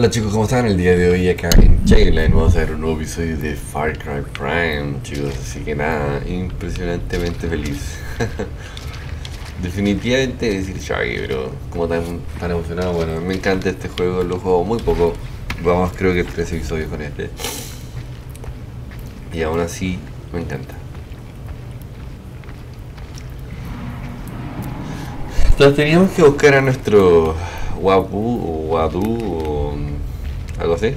Hola chicos, ¿cómo están? El día de hoy acá en Chile vamos a ver un nuevo episodio de Far Cry Prime, chicos, así que nada, impresionantemente feliz. Definitivamente decir Shaggy, pero como tan emocionado, bueno, me encanta este juego, lo juego muy poco, vamos creo que 3 episodios con este, y aún así me encanta. Entonces teníamos que buscar a nuestro Wabu o Wadu o algo así.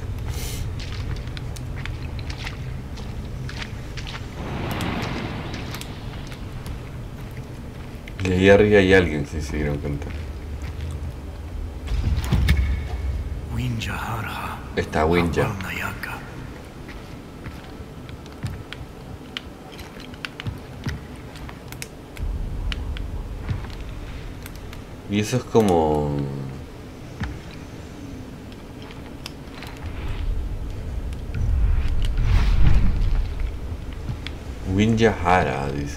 Y ahí arriba hay alguien, si se dieron cuenta. Está Winja. Y eso es como... Winjahara, dice.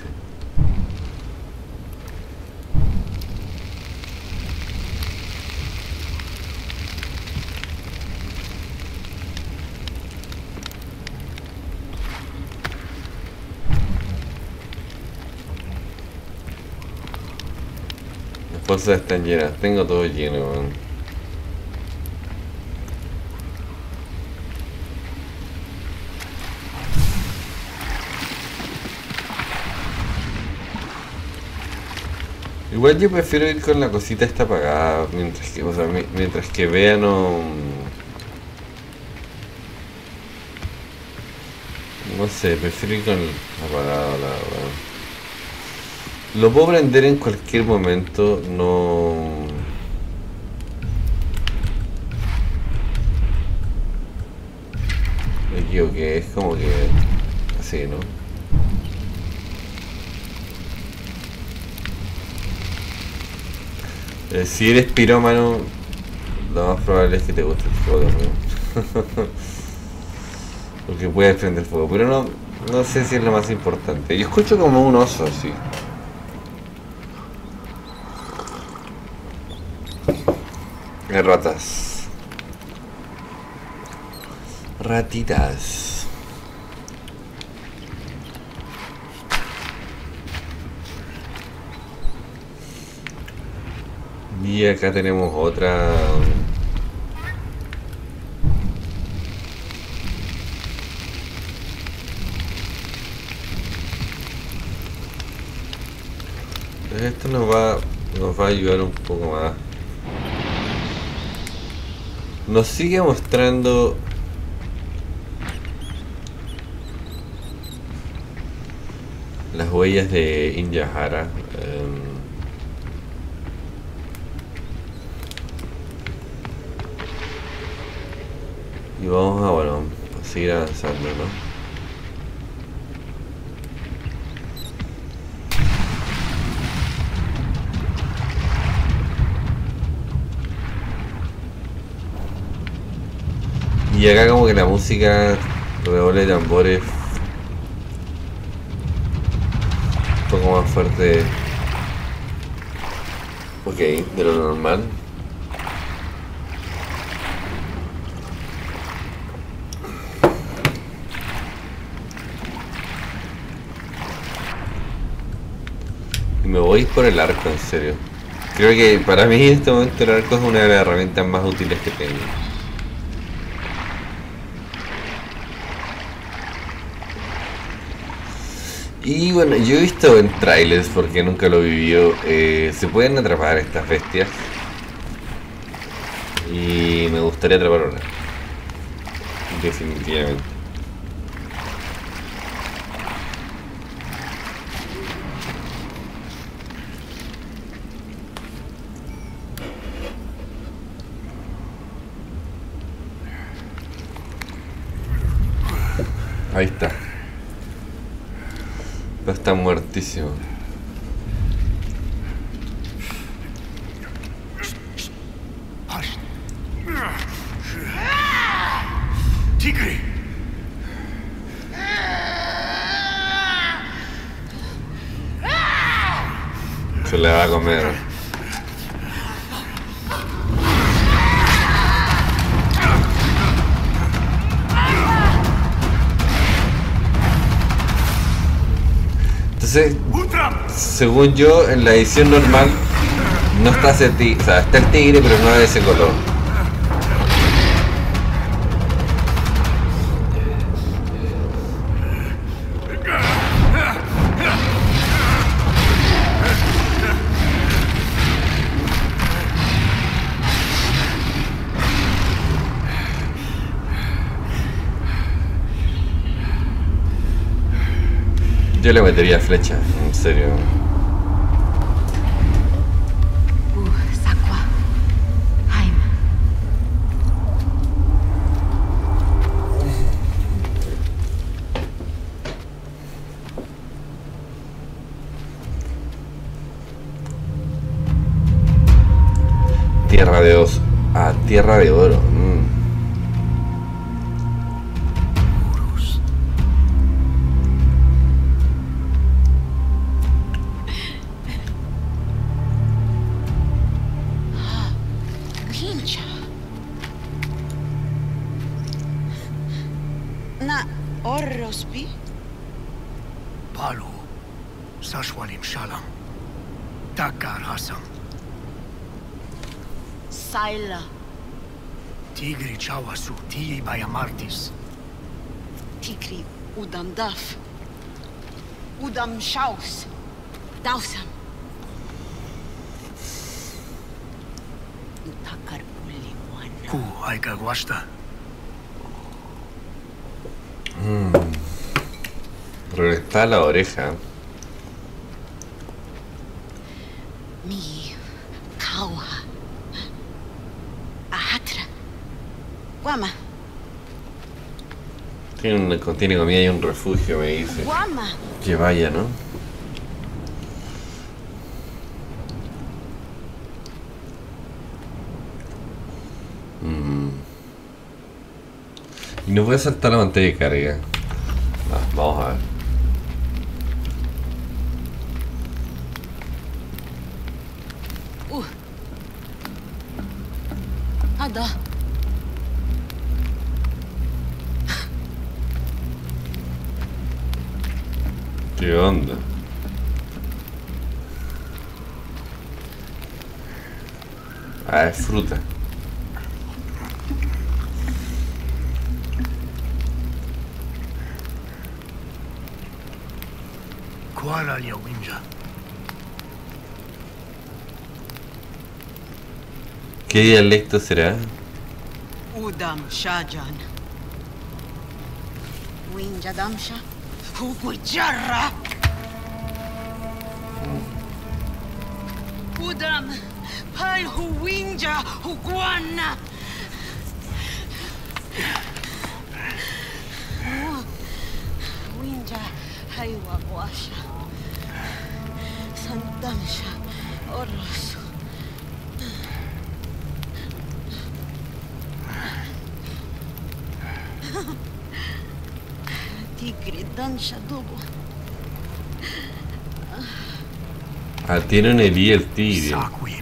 Las bolsas están llenas, tengo todo lleno, man. Igual yo prefiero ir con la cosita esta apagada, mientras que, o sea, mientras que vea no... No sé, prefiero ir con apagado, la verdad. Lo puedo prender en cualquier momento, no... Me equivoqué, es como que... así, ¿no? Si eres pirómano, lo más probable es que te guste el juego, ¿no? Porque puedes prender fuego, pero no sé si es lo más importante. Yo escucho como un oso, así. Hay ratas. Ratitas. Y acá tenemos otra... Esto nos va a ayudar un poco más. Nos sigue mostrando las huellas de Injahara. Y vamos a, bueno, a seguir avanzando, ¿no? Y acá como que la música, redoble de tambores, un poco más fuerte, ok, de lo normal. Y me voy por el arco, en serio. Creo que para mí en este momento el arco es una de las herramientas más útiles que tengo. Y bueno, yo he visto en trailers, porque nunca lo vivió, se pueden atrapar estas bestias. Y me gustaría atrapar una. Definitivamente. Ahí está. Pero está muertísimo. Se le va a comer. Entonces, según yo, en la edición normal no está ese tigre, o sea, está el tigre, pero no es de ese color. Yo le metería flecha, en serio. Sakwa. Haim. Tierra de Oso. Ah, Tierra de Oro. Na Orrospi? Palu, Sashwalim Shalam, Takar Hasam, Saila. Tigri Chawasu, Tii Bayamartis, Tikri Udam Daf. Udam Shaus. Dausam. Takar Uliwana. Ku Aika Guasta, Reventar la oreja. Mi Kauha. Ahatra. Guama. Contiene comida y un refugio, me dice. Guama. Que vaya, ¿no? Y no voy a saltar la pantalla de carga. Vamos a ver. Ada. ¿Qué onda? Ah, es fruta. Kuala Yawinja, ¿Qué dialecto será? Udam Shajan. Winja Damsha. Hugujarra. Udam. Pal Huwinja Huguana. Winja Haiwa Washa. Santamsha Orosu. Tigre Dansha Dogo. Ah, tiene una herida el tigre. Sakwim,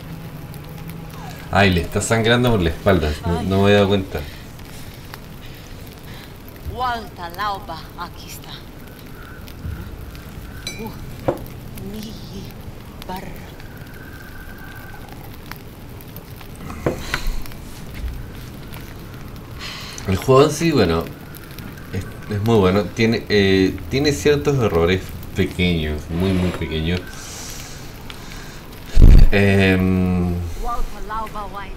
Ay, le está sangrando por la espalda. No me he dado cuenta. Walta Lauba, aquí está. Mi barra. El juego en sí, bueno, es muy bueno. Tiene ciertos errores pequeños, muy pequeños. Walta Lauba Waida.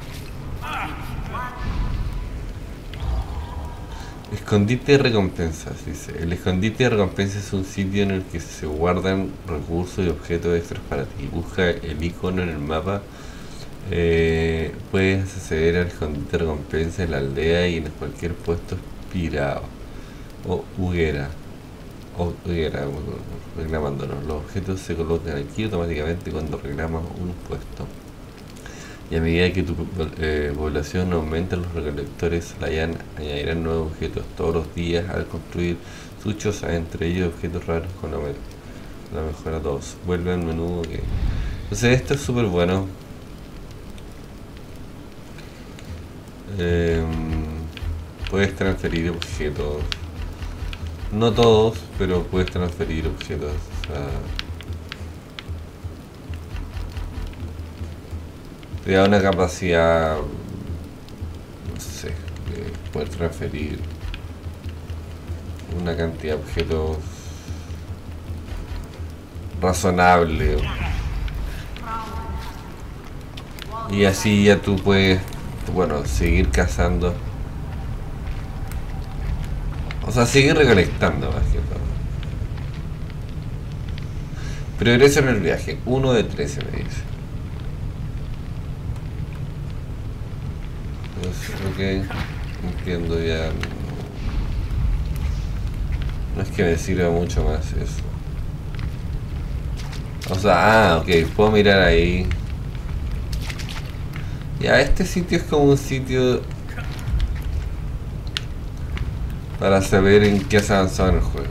Escondite de recompensas, dice. El escondite de recompensas es un sitio en el que se guardan recursos y objetos extras para ti. Busca el icono en el mapa. Puedes acceder al escondite de recompensas en la aldea y en cualquier puesto inspirado. O hoguera. Reclamándonos. Los objetos se colocan aquí automáticamente cuando reclamas un puesto. Y a medida que tu población aumenta, los recolectores añadirán nuevos objetos todos los días al construir sus chozas, entre ellos objetos raros con la mejora 2. Vuelve al menú que... Entonces esto es súper bueno. Puedes transferir objetos. No todos, pero puedes transferir objetos. O sea, te da una capacidad, no sé, de poder transferir una cantidad de objetos razonable. Y así ya tú puedes, bueno, seguir cazando. O sea, seguir recolectando más que todo. Progreso en el viaje, 1 de 13 me dice. Pues, ok, entiendo ya. No es que me sirva mucho más eso. O sea, ok, puedo mirar ahí. Ya, este sitio es como un sitio para saber en qué has avanzado en el juego,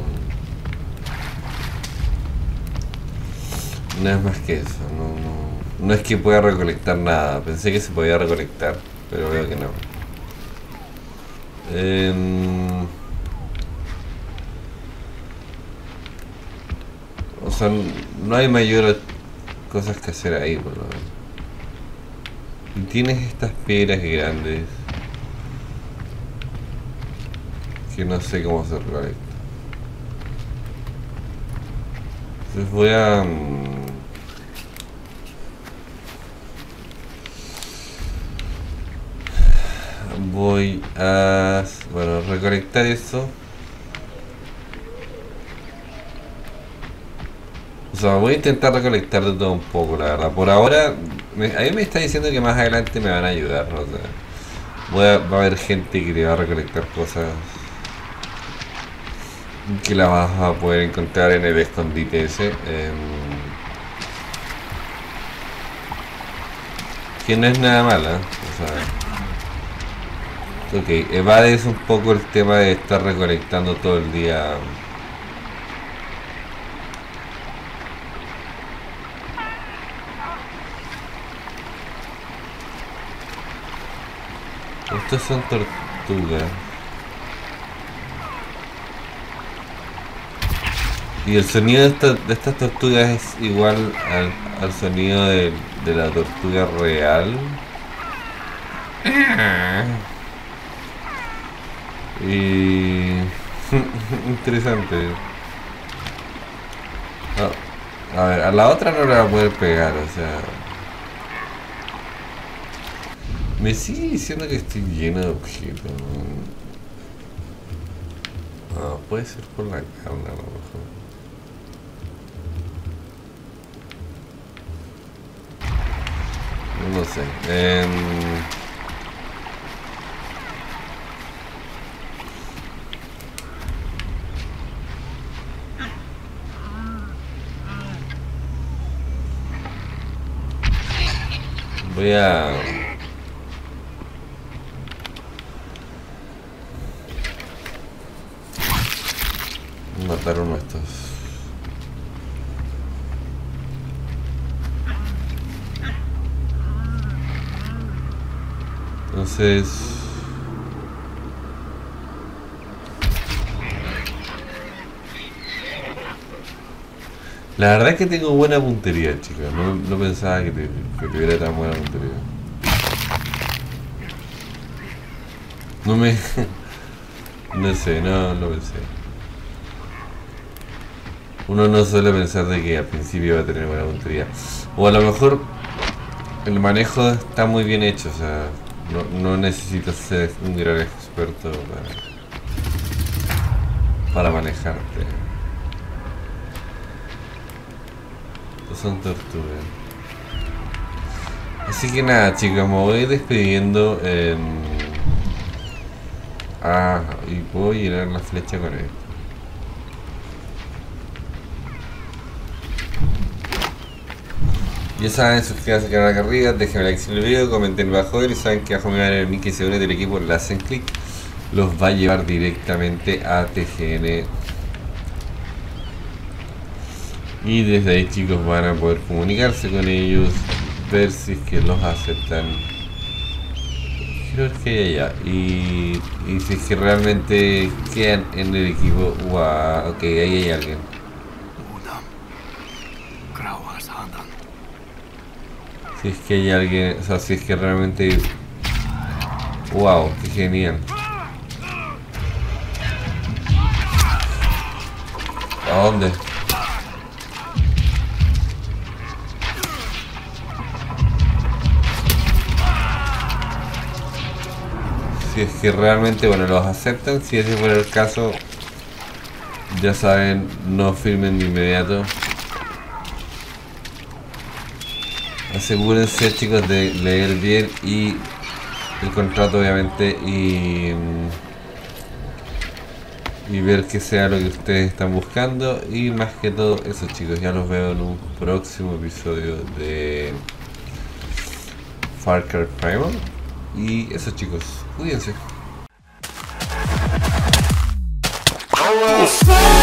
no es más que eso, no es que pueda recolectar nada. Pensé que se podía recolectar, pero veo que no. O sea, no hay mayores cosas que hacer ahí, por lo menos. Y tienes estas piedras grandes que no sé cómo se recolecta. Entonces voy a... voy a... bueno, recolectar eso. O sea, voy a intentar recolectar de todo un poco, la verdad. Por ahora, a mí me está diciendo que más adelante me van a ayudar, ¿no? O sea, va a haber gente que le va a recolectar cosas que la vas a poder encontrar en el escondite ese. Que no es nada mala, o sea... ok, evades un poco el tema de estar recolectando todo el día. Estos son tortugas. Y el sonido de estas tortugas es igual al sonido de la tortuga real. Y... interesante. Oh, a ver, a la otra no la voy a poder pegar, o sea... me sigue diciendo que estoy lleno de objetos. Ah, puede ser por la carne a lo mejor. No sé. Voy a... matar uno de estos. Entonces... la verdad es que tengo buena puntería, chicos. No pensaba que tuviera tan buena puntería. No me... no sé, no pensé. Uno no suele pensar de que al principio va a tener buena puntería. O a lo mejor el manejo está muy bien hecho, o sea, no necesitas ser un gran experto para manejarte. Estos son tortugas. Así que nada, chicos, me voy despidiendo. Y puedo llenar la flecha con esto. Ya saben, suscríbanse al canal acá arriba, déjenme like si el video, comenten bajo y saben que abajo me van a ver el link que se une del equipo, le hacen clic, los va a llevar directamente a TGN. Y desde ahí, chicos, van a poder comunicarse con ellos, ver si es que los aceptan quiero ver qué hay allá. Y si es que realmente quedan en el equipo. Wow, ok, ahí hay alguien. Udam. Grauas Handan. Si es que hay alguien, o sea, si es que realmente... Wow, qué genial. ¿A dónde? Si es que realmente, bueno, los aceptan, si ese fuera el caso, ya saben, no firmen de inmediato. Asegúrense, chicos, de leer bien y el contrato, obviamente, y ver que sea lo que ustedes están buscando. Y más que todo eso, chicos, ya los veo en un próximo episodio de Far Cry Primal. Y eso, chicos, cuídense.